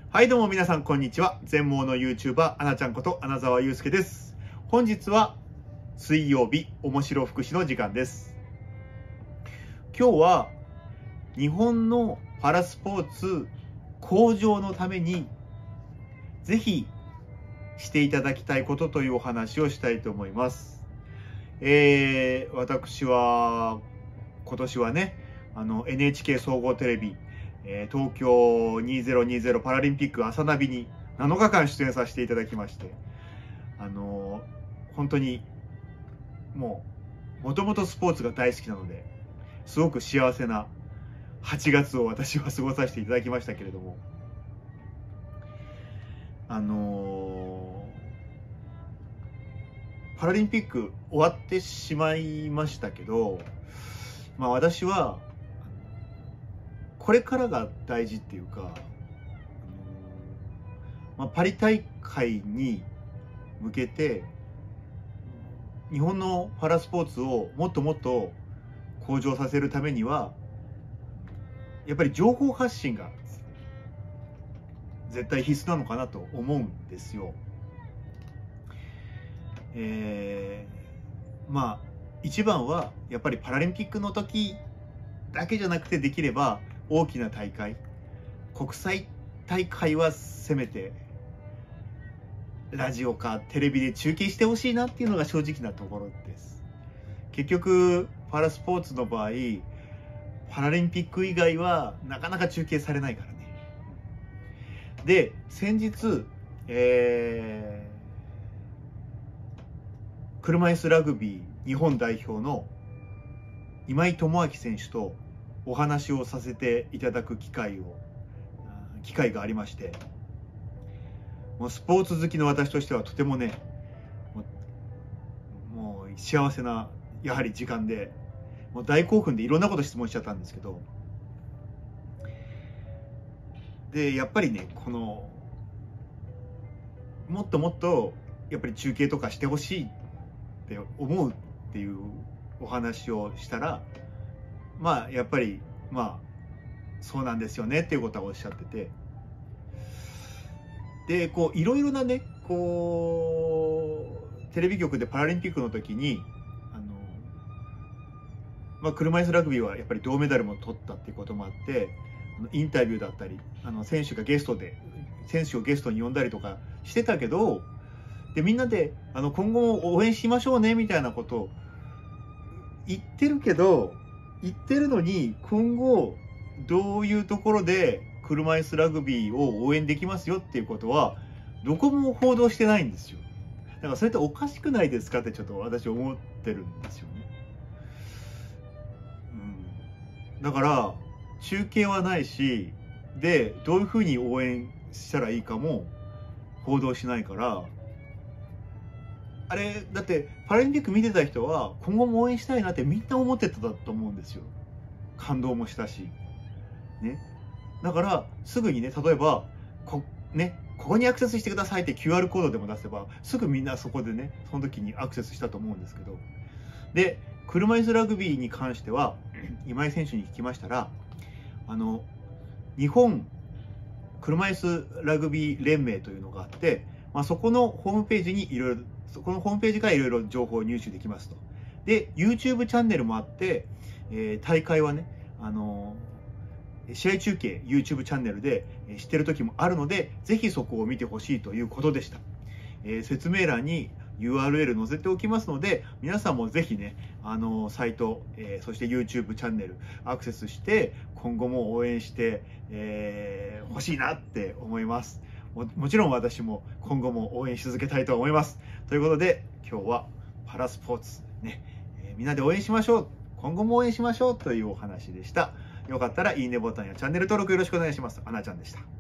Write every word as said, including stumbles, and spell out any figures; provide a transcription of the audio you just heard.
はい、どうも皆さん、こんにちは。全盲の YouTuber、あなちゃんこと穴澤祐介です。本日は水曜日、面白福祉の時間です。今日は日本のパラスポーツ向上のためにぜひしていただきたいことというお話をしたいと思います。えー、私は今年はね、あの エヌエイチケー 総合テレビ東京にせんにじゅうパラリンピック朝ナビになのかかん出演させていただきまして、あの本当にもうもともとスポーツが大好きなのですごく幸せなはちがつを私は過ごさせていただきましたけれども、あのパラリンピック終わってしまいましたけど、まあ私はこれからが大事っていうか、まあ、パリ大会に向けて日本のパラスポーツをもっともっと向上させるためにはやっぱり情報発信が絶対必須なのかなと思うんですよ。えー、まあ一番はやっぱりパラリンピックの時だけじゃなくて、できれば大きな大会、国際大会はせめてラジオかテレビで中継してほしいなっていうのが正直なところです。結局パラスポーツの場合、パラリンピック以外はなかなか中継されないからね。で、先日、えー、車椅子ラグビー日本代表の今井友明選手とお話をさせていただく機会を機会がありまして、もうスポーツ好きの私としてはとてもね、もう、もう幸せなやはり時間で、もう大興奮でいろんなこと質問しちゃったんですけど、でやっぱりね、このもっともっとやっぱり中継とかしてほしいって思うっていうお話をしたら、まあやっぱりまあそうなんですよねっていうことはおっしゃってて、でこういろいろなね、こうテレビ局でパラリンピックの時にあの、まあ、車椅子ラグビーはやっぱり銅メダルも取ったっていうこともあって、インタビューだったり、あの選手がゲストで選手をゲストに呼んだりとかしてたけど、でみんなであの今後も応援しましょうねみたいなことを言ってるけど言ってるのに、今後どういうところで車椅子ラグビーを応援できますよっていうことはどこも報道してないんですよ。だからそれっておかしくないですかってちょっと私思ってるんですよね。うん、だから中継はないし、でどういうふうに応援したらいいかも報道しないから、あれだってパラリンピック見てた人は今後も応援したいなってみんな思ってたと思うんですよ。感動もしたしね。だからすぐにね、例えばこねここにアクセスしてくださいって キューアール コードでも出せばすぐみんなそこでね、その時にアクセスしたと思うんですけど、で車椅子ラグビーに関しては今井選手に聞きましたら、あの日本車椅子ラグビー連盟というのがあって、まあ、そこのホームページにいろいろそこのホームページからいろいろ情報を入手できますと。で YouTube チャンネルもあって、えー、大会はね、あのー、試合中継 YouTube チャンネルでしてる時もあるので、ぜひそこを見てほしいということでした。えー、説明欄に ユーアールエル 載せておきますので、皆さんもぜひね、あのサイト、えー、そして YouTube チャンネルアクセスして今後も応援してほ、えー、しいなって思います。も, もちろん私も今後も応援し続けたいと思います。ということで今日はパラスポーツね、えー、みんなで応援しましょう、今後も応援しましょうというお話でした。よかったらいいねボタンやチャンネル登録よろしくお願いします。あなちゃんでした。